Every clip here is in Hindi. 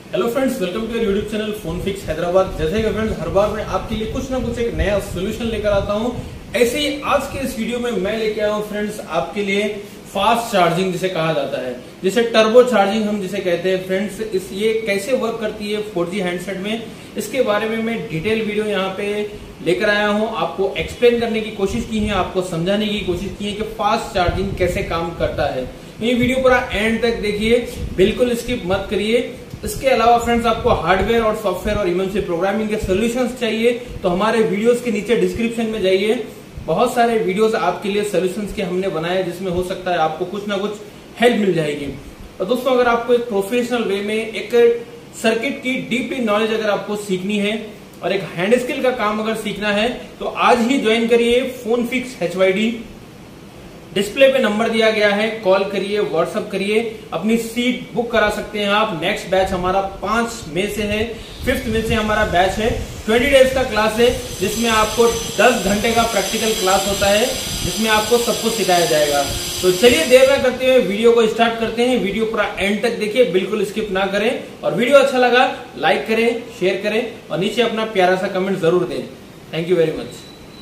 Hello friends, welcome to YouTube channel phone fix Hyderabad. जैसे कि फ्रेंड्स हर बार मैं आपके लिए कुछ ना कुछ एक नया सोल्यूशन लेकर आता हूं, ऐसे ही आज के इस वीडियो में मैं लेके आया हूं फ्रेंड्स आपके लिए फास्ट चार्जिंग जिसे कहा जाता है, जिसे टर्बो चार्जिंग हम जिसे कहते हैं फ्रेंड्स। ये कैसे वर्क करती है 4G हैंडसेट में, इसके बारे में मैं डिटेल वीडियो यहाँ पे लेकर आया हूँ। आपको एक्सप्लेन करने की कोशिश की है, आपको समझाने की कोशिश की है कि फास्ट चार्जिंग कैसे काम करता है। ये वीडियो पूरा एंड तक देखिए, बिल्कुल स्किप मत करिए। इसके अलावा फ्रेंड्स आपको हार्डवेयर और सॉफ्टवेयर और इवन से प्रोग्रामिंग के सॉल्यूशंस चाहिए तो हमारे वीडियोस के नीचे डिस्क्रिप्शन में जाइए, बहुत सारे वीडियोस आपके लिए सॉल्यूशंस के हमने बनाए, जिसमें हो सकता है आपको कुछ ना कुछ हेल्प मिल जाएगी। और दोस्तों, अगर आपको एक प्रोफेशनल वे में एक सर्किट की डीपली नॉलेज अगर आपको सीखनी है और एक हैंड स्किल का काम अगर सीखना है तो आज ही ज्वाइन करिए फोन फिक्स HYD। डिस्प्ले पे नंबर दिया गया है, कॉल करिए, व्हाट्सएप करिए, अपनी सीट बुक करा सकते हैं आप। नेक्स्ट बैच हमारा 5 मई से है, 5 मई से हमारा बैच है। 20 डेज का क्लास है, जिसमें आपको 10 घंटे का प्रैक्टिकल क्लास होता है, जिसमें आपको सब कुछ सिखाया जाएगा। तो चलिए देर न करते हुए वीडियो को स्टार्ट करते हैं। वीडियो पूरा एंड तक देखिए, बिल्कुल स्किप ना करें, और वीडियो अच्छा लगा लाइक करें, शेयर करें और नीचे अपना प्यारा सा कमेंट जरूर दें। Thank you very much.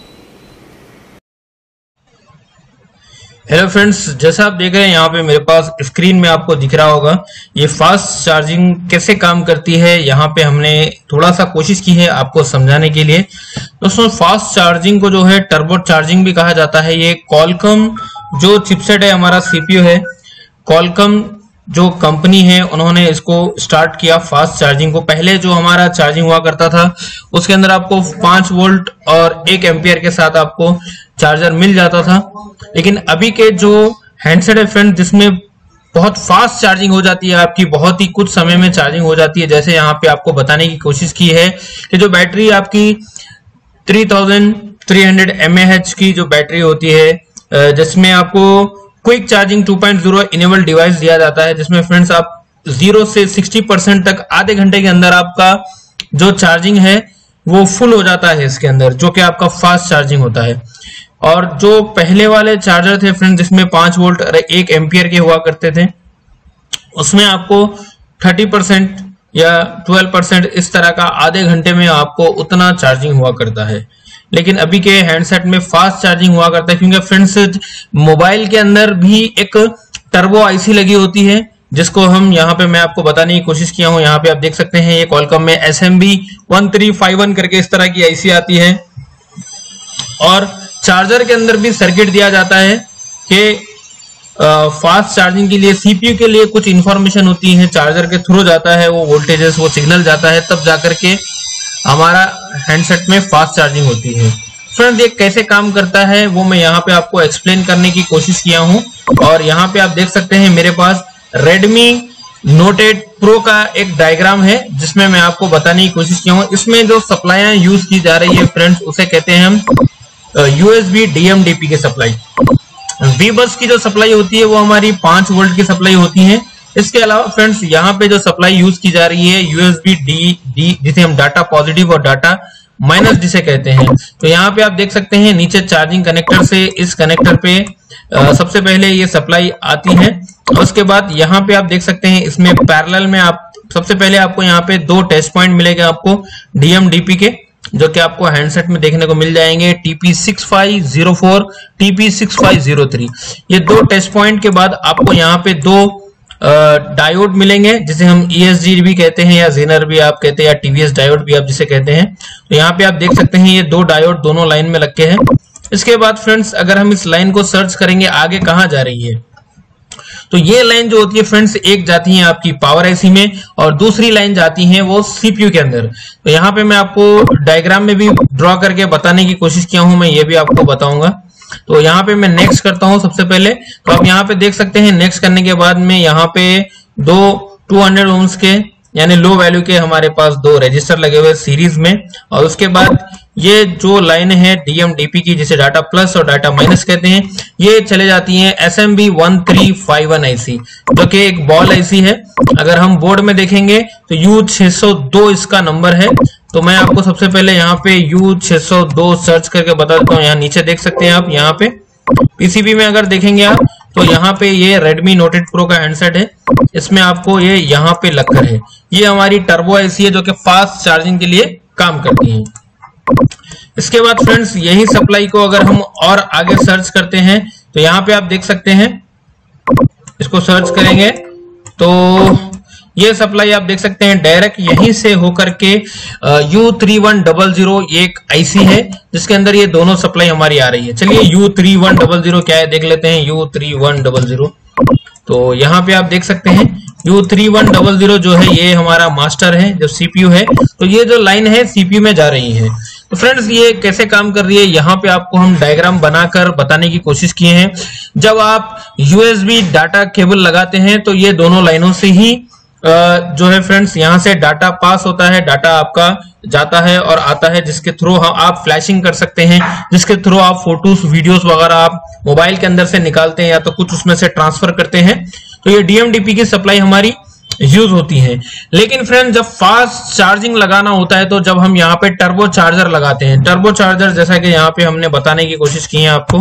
Hello friends, जैसा आप देख रहे हैं यहाँ पे मेरे पास स्क्रीन में आपको दिख रहा होगा ये फास्ट चार्जिंग कैसे काम करती है। यहाँ पे हमने थोड़ा सा कोशिश की है आपको समझाने के लिए। दोस्तों, फास्ट चार्जिंग को जो है टर्बो चार्जिंग भी कहा जाता है। ये कॉलकॉम जो चिपसेट है, हमारा CPU है, कॉलकॉम जो कंपनी है उन्होंने इसको स्टार्ट किया फास्ट चार्जिंग को। पहले जो हमारा चार्जिंग हुआ करता था उसके अंदर आपको 5 वोल्ट और 1 एम्पियर के साथ आपको चार्जर मिल जाता था, लेकिन अभी के जो हैंडसेट है फ्रेंड, जिसमें बहुत फास्ट चार्जिंग हो जाती है, आपकी बहुत ही कुछ समय में चार्जिंग हो जाती है। जैसे यहाँ पे आपको बताने की कोशिश की है कि जो बैटरी आपकी 3300 mAh की जो बैटरी होती है, जिसमें आपको क्विक चार्जिंग 2.0 इनेबल डिवाइस दिया जाता है, जिसमें फ्रेंड्स आप 0 से 60% तक आधे घंटे के अंदर आपका जो चार्जिंग है वो फुल हो जाता है इसके अंदर, जो कि आपका फास्ट चार्जिंग होता है। और जो पहले वाले चार्जर थे फ्रेंड, जिसमें 5 वोल्ट और 1 एम्पियर के हुआ करते थे, उसमें आपको 30% या 12% इस तरह का आधे घंटे में आपको उतना चार्जिंग हुआ करता है। लेकिन अभी के हैंडसेट में फास्ट चार्जिंग हुआ करता है, क्योंकि फ्रेंड्स मोबाइल के अंदर भी एक टर्बो आईसी लगी होती है, जिसको हम यहाँ पे मैं आपको बताने की कोशिश किया हूँ। यहाँ पे आप देख सकते हैं ये कॉलकॉम में SMB 1351 करके इस तरह की आईसी आती है। और चार्जर के अंदर भी सर्किट दिया जाता है कि फास्ट चार्जिंग के लिए CPU के लिए कुछ इंफॉर्मेशन होती है, चार्जर के थ्रू जाता है, वो वोल्टेजेस, वो सिग्नल जाता है, तब जाकर के हमारा हैंडसेट में फास्ट चार्जिंग होती है। फ्रेंड्स, ये कैसे काम करता है वो मैं यहाँ पे आपको एक्सप्लेन करने की कोशिश किया हूँ। और यहाँ पे आप देख सकते हैं मेरे पास Redmi Note 8 Pro का एक डायग्राम है, जिसमें मैं आपको बताने की कोशिश किया हूँ। इसमें जो सप्लाइयां यूज की जा रही है फ्रेंड्स, उसे कहते हैं हम USB DMDP की सप्लाई। V-बस की जो सप्लाई होती है वो हमारी 5 वोल्ट की सप्लाई होती है। इसके अलावा फ्रेंड्स यहाँ पे जो सप्लाई यूज की जा रही है USB D, जिसे हम डाटा पॉजिटिव और डाटा माइनस जिसे कहते हैं। तो यहाँ पे आप देख सकते हैं नीचे चार्जिंग कनेक्टर से इस कनेक्टर पे सबसे पहले ये सप्लाई आती है। उसके बाद यहाँ पे आप देख सकते हैं इसमें पैरेलल में आप सबसे पहले आपको यहाँ पे 2 टेस्ट पॉइंट मिलेंगे आपको DMDP के, जो कि आपको हैंडसेट में देखने को मिल जाएंगे, TP6504, TP6503। ये 2 टेस्ट पॉइंट के बाद आपको यहाँ पे 2 डायोड मिलेंगे, जिसे हम ESG भी कहते हैं या जेनर भी आप कहते हैं या TVS डायोड भी आप जिसे कहते हैं। तो यहाँ पे आप देख सकते हैं ये 2 डायोड दोनों लाइन में लगे हैं। इसके बाद फ्रेंड्स, अगर हम इस लाइन को सर्च करेंगे आगे कहाँ जा रही है, तो ये लाइन जो होती है फ्रेंड्स, एक जाती है आपकी पावर आईसी में और दूसरी लाइन जाती है वो CPU के अंदर। तो यहाँ पे मैं आपको डायग्राम में भी ड्रॉ करके बताने की कोशिश किया हूं, मैं ये भी आपको बताऊंगा। तो यहाँ पे मैं नेक्स्ट करता हूं सबसे पहले। तो आप यहाँ पे देख सकते हैं नेक्स्ट करने के बाद में यहाँ पे 200 ओम्स के यानी लो वैल्यू के हमारे पास 2 रजिस्टर लगे हुए सीरीज में। और उसके बाद ये जो लाइन है DMDP की, जिसे डाटा प्लस और डाटा माइनस कहते हैं, ये चले जाती हैं SMB 1351 आईसी, जो कि एक बॉल आईसी है। अगर हम बोर्ड में देखेंगे तो U602 इसका नंबर है। तो मैं आपको सबसे पहले यहाँ पे U602 सर्च करके बता देता हूँ। यहाँ नीचे देख सकते हैं आप, यहाँ पे PCB में अगर देखेंगे आप तो यहाँ पे ये Redmi Note 8 Pro का हैंडसेट है, इसमें आपको ये यहाँ पे लगकर है। ये हमारी टर्बो आईसी है जो कि फास्ट चार्जिंग के लिए काम करती है। इसके बाद फ्रेंड्स यही सप्लाई को अगर हम और आगे सर्च करते हैं तो यहाँ पे आप देख सकते हैं, इसको सर्च करेंगे तो ये सप्लाई आप देख सकते हैं डायरेक्ट यहीं से होकर के U3100 ये एक आईसी है जिसके अंदर ये दोनों सप्लाई हमारी आ रही है। चलिए U3100 क्या है देख लेते हैं। U3100 तो यहाँ पे आप देख सकते हैं U3100 जो है ये हमारा मास्टर है, जो सीपीयू है। तो ये जो लाइन है सीपीयू में जा रही है। तो फ्रेंड्स ये कैसे काम कर रही है, यहाँ पे आपको हम डायग्राम बनाकर बताने की कोशिश किए हैं। जब आप यूएसबी डाटा केबल लगाते हैं तो ये दोनों लाइनों से ही जो है फ्रेंड्स यहाँ से डाटा पास होता है, डाटा आपका जाता है और आता है, जिसके थ्रू आप फ्लैशिंग कर सकते हैं, जिसके थ्रू आप फोटोज वीडियोस वगैरह आप मोबाइल के अंदर से निकालते हैं या तो कुछ उसमें से ट्रांसफर करते हैं। तो ये डीएमडीपी की सप्लाई हमारी यूज होती है। लेकिन फ्रेंड जब फास्ट चार्जिंग लगाना होता है तो जब हम यहाँ पे टर्बो चार्जर लगाते हैं, टर्बो चार्जर जैसा कि यहाँ पे हमने बताने की कोशिश की है आपको,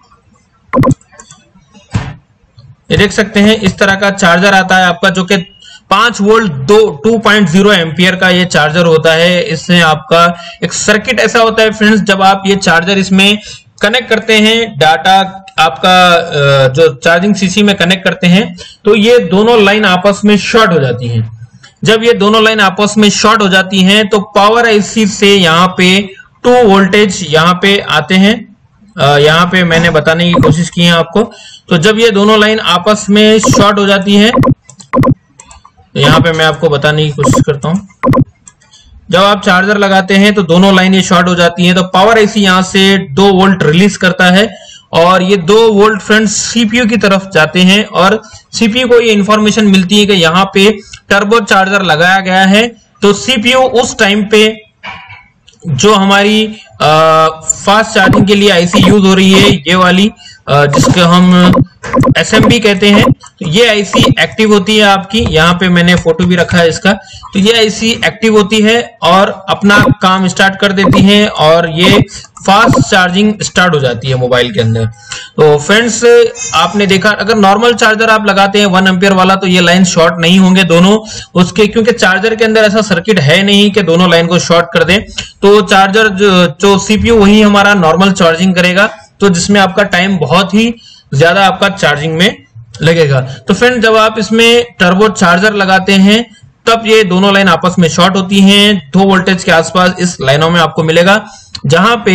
ये देख सकते हैं इस तरह का चार्जर आता है आपका जो कि 5 वोल्ट 2.0 एम्पियर का ये चार्जर होता है। इसमें आपका एक सर्किट ऐसा होता है फ्रेंड्स, जब आप ये चार्जर इसमें कनेक्ट करते हैं, डाटा आपका जो चार्जिंग सीसी में कनेक्ट करते हैं तो ये दोनों लाइन आपस में शॉर्ट हो जाती हैं। जब ये दोनों लाइन आपस में शॉर्ट हो जाती हैं तो पावर आईसी से यहाँ पे 2 वोल्टेज यहाँ पे आते हैं। यहाँ पे मैंने बताने की कोशिश की है आपको। तो जब ये दोनों लाइन आपस में शॉर्ट हो जाती है तो यहाँ पे मैं आपको बताने की कोशिश करता हूँ। जब आप चार्जर लगाते हैं तो दोनों लाइन ये शॉर्ट हो जाती है तो पावर आईसी यहाँ से 2 वोल्ट रिलीज करता है और ये 2 वोल्ट फ्रेंड्स सीपीयू की तरफ जाते हैं और सीपीयू को ये इंफॉर्मेशन मिलती है कि यहाँ पे टर्बो चार्जर लगाया गया है। तो सीपीयू उस टाइम पे जो हमारी फास्ट चार्जिंग के लिए आईसी यूज हो रही है, ये वाली जिसको हम एसएमबी कहते हैं, तो ये आईसी एक्टिव होती है आपकी। यहाँ पे मैंने फोटो भी रखा है इसका। तो ये आईसी एक्टिव होती है और अपना काम स्टार्ट कर देती है और ये फास्ट चार्जिंग स्टार्ट हो जाती है मोबाइल के अंदर। तो फ्रेंड्स आपने देखा अगर नॉर्मल चार्जर आप लगाते हैं 1 एम्पियर वाला तो ये लाइन शॉर्ट नहीं होंगे दोनों उसके, क्योंकि चार्जर के अंदर ऐसा सर्किट है नहीं कि दोनों लाइन को शॉर्ट कर दे। तो चार्जर जो सीपीयू वही हमारा नॉर्मल चार्जिंग करेगा, तो जिसमें आपका टाइम बहुत ही ज्यादा आपका चार्जिंग में लगेगा। तो फ्रेंड जब आप इसमें टर्बो चार्जर लगाते हैं तब ये दोनों लाइन आपस में शॉर्ट होती हैं। 2 वोल्टेज के आसपास इस लाइनों में आपको मिलेगा, जहां पे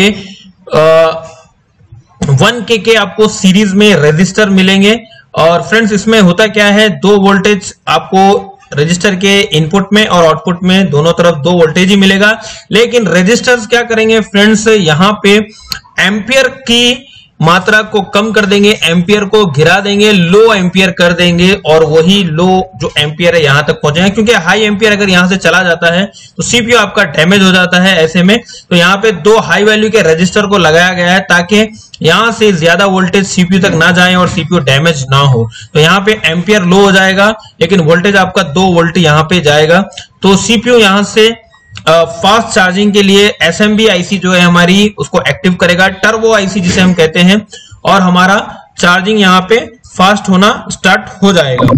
1K के आपको सीरीज में रेजिस्टर मिलेंगे। और फ्रेंड्स इसमें होता क्या है, 2 वोल्टेज आपको रजिस्टर के इनपुट में और आउटपुट में दोनों तरफ 2 वोल्टेज ही मिलेगा। लेकिन रजिस्टर्स क्या करेंगे फ्रेंड्स, यहाँ पे एम्पियर की मात्रा को कम कर देंगे, एम्पियर को गिरा देंगे, लो एम्पियर कर देंगे और वही लो जो एम्पियर है यहां तक पहुंचेंगे। क्योंकि हाई एम्पियर अगर यहां से चला जाता है तो सीपीयू आपका डैमेज हो जाता है ऐसे में। तो यहाँ पे 2 हाई वैल्यू के रजिस्टर को लगाया गया है ताकि यहां से ज्यादा वोल्टेज सीपीयू तक ना जाए और सीपीयू डैमेज ना हो। तो यहाँ पे एम्पियर लो हो जाएगा लेकिन वोल्टेज आपका 2 वोल्ट यहाँ पे जाएगा। तो सीपीयू यहां से फास्ट चार्जिंग के लिए एसएमबी आईसी जो है हमारी उसको एक्टिव करेगा, टर्बो आईसी जिसे हम कहते हैं, और हमारा चार्जिंग यहाँ पे फास्ट होना स्टार्ट हो जाएगा।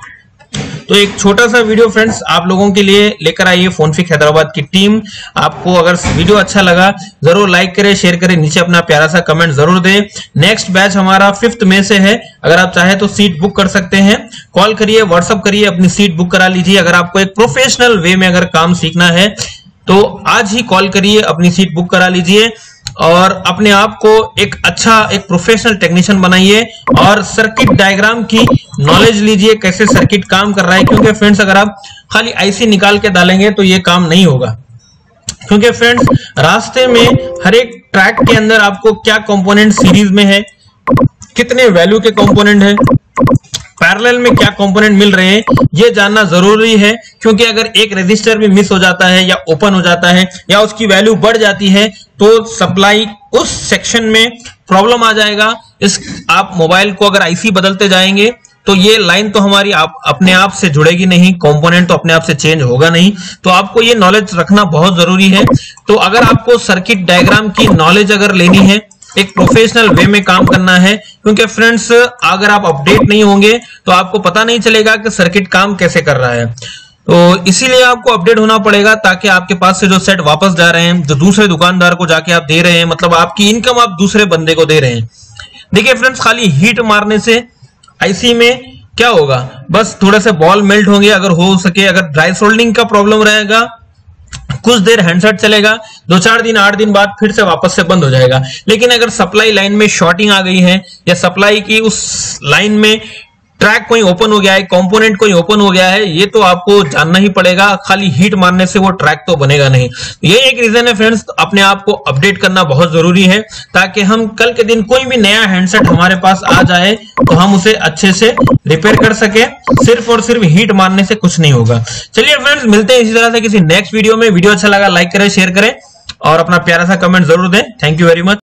तो एक छोटा सा वीडियो फ्रेंड्स आप लोगों के लिए लेकर आई है फोनफिक्स हैदराबाद की टीम। आपको अगर वीडियो अच्छा लगा जरूर लाइक करें, शेयर करें, नीचे अपना प्यारा सा कमेंट जरूर दें। नेक्स्ट बैच हमारा 5 मई से है, अगर आप चाहे तो सीट बुक कर सकते हैं। कॉल करिए, व्हाट्सअप करिए, अपनी सीट बुक करा लीजिए। अगर आपको एक प्रोफेशनल वे में अगर काम सीखना है तो आज ही कॉल करिए, अपनी सीट बुक करा लीजिए और अपने आप को एक प्रोफेशनल टेक्नीशियन बनाइए और सर्किट डायग्राम की नॉलेज लीजिए, कैसे सर्किट काम कर रहा है। क्योंकि फ्रेंड्स अगर आप खाली आईसी निकाल के डालेंगे तो ये काम नहीं होगा। क्योंकि फ्रेंड्स रास्ते में हर एक ट्रैक के अंदर आपको क्या कंपोनेंट सीरीज में है, कितने वैल्यू के कंपोनेंट है, पैरेलल में क्या कंपोनेंट मिल रहे हैं, ये जानना जरूरी है। क्योंकि अगर एक रजिस्टर भी मिस हो जाता है या ओपन हो जाता है या उसकी वैल्यू बढ़ जाती है तो सप्लाई उस सेक्शन में प्रॉब्लम आ जाएगा। आप मोबाइल को अगर आईसी बदलते जाएंगे तो ये लाइन तो हमारी अपने आप से जुड़ेगी नहीं, कंपोनेंट तो अपने आप से चेंज होगा नहीं। तो आपको ये नॉलेज रखना बहुत जरूरी है। तो अगर आपको सर्किट डायग्राम की नॉलेज अगर लेनी है एक प्रोफेशनल वे में काम करना है, क्योंकि फ्रेंड्स अगर आप अपडेट नहीं होंगे तो आपको पता नहीं चलेगा कि सर्किट काम कैसे कर रहा है। तो इसीलिए आपको अपडेट होना पड़ेगा, ताकि आपके पास से जो सेट वापस जा रहे हैं, जो दूसरे दुकानदार को जाके आप दे रहे हैं, मतलब आपकी इनकम आप दूसरे बंदे को दे रहे हैं। देखिए फ्रेंड्स, खाली हीट मारने से आईसी में क्या होगा, बस थोड़े से बॉल मेल्ट होंगे, अगर हो सके। अगर ड्राई सोल्डिंग का प्रॉब्लम रहेगा, कुछ देर हैंडसेट चलेगा, 2-4 दिन 8 दिन बाद फिर से वापस से बंद हो जाएगा। लेकिन अगर सप्लाई लाइन में शॉर्टिंग आ गई है, या सप्लाई की उस लाइन में ट्रैक कोई ओपन हो गया है, कंपोनेंट कोई ओपन हो गया है, ये तो आपको जानना ही पड़ेगा। खाली हीट मारने से वो ट्रैक तो बनेगा नहीं। ये एक रीजन है फ्रेंड्स, अपने आप को अपडेट करना बहुत जरूरी है, ताकि हम कल के दिन कोई भी नया हैंडसेट हमारे पास आ जाए तो हम उसे अच्छे से रिपेयर कर सके। सिर्फ और सिर्फ हीट मारने से कुछ नहीं होगा। चलिए फ्रेंड्स, मिलते हैं इसी तरह से किसी नेक्स्ट वीडियो में। वीडियो अच्छा लगा लाइक करें, शेयर करें और अपना प्यारा सा कमेंट जरूर दें। Thank you very much.